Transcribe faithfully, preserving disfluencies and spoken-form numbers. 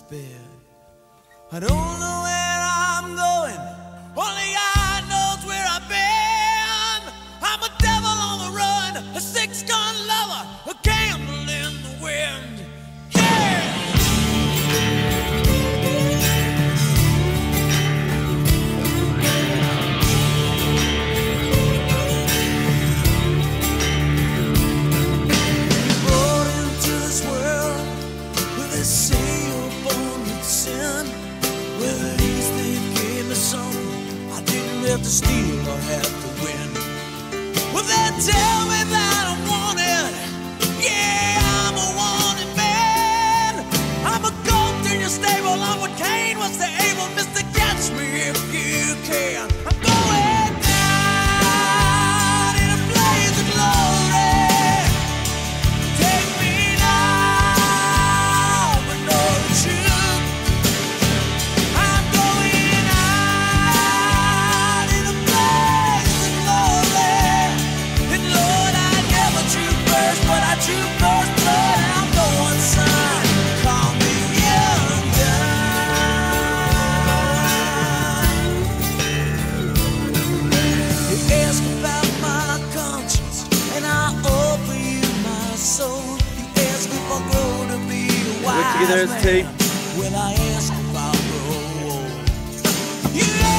bed. I don't know where I'm going, only God knows where I've been. I'm a devil on the run, a six-gun lover, a candle in the wind. Yeah! Have to steal or have to win. Well, then tell me that I'm wanted. Yeah, I'm a wanted man. I'm a goat in your stable. I'm what Cain was to Abel. Mister, catch me if you can. I'm going down in a blaze of glory. Take me now, but know the truth. Together as T. When I ask if I'll grow old, you